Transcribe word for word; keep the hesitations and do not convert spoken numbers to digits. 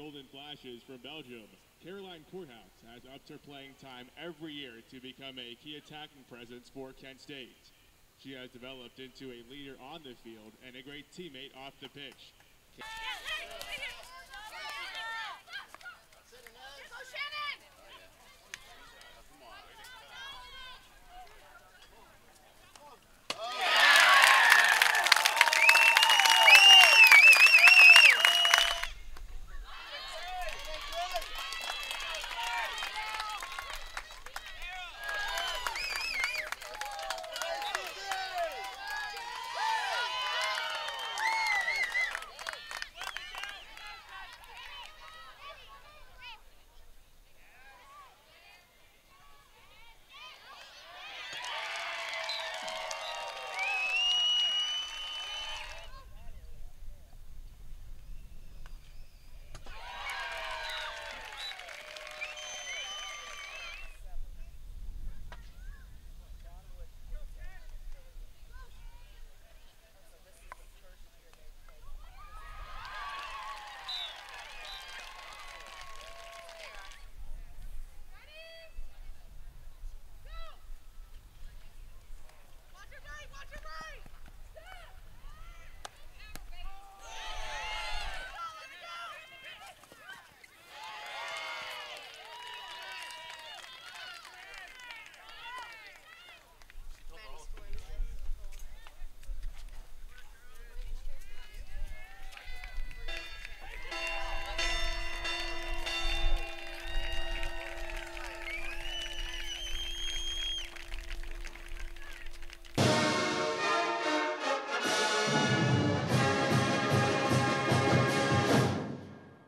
golden flashes from Belgium. Caroline Courthouse has upped her playing time every year to become a key attacking presence for Kent State. She has developed into a leader on the field and a great teammate off the pitch. Yeah, hey, right here.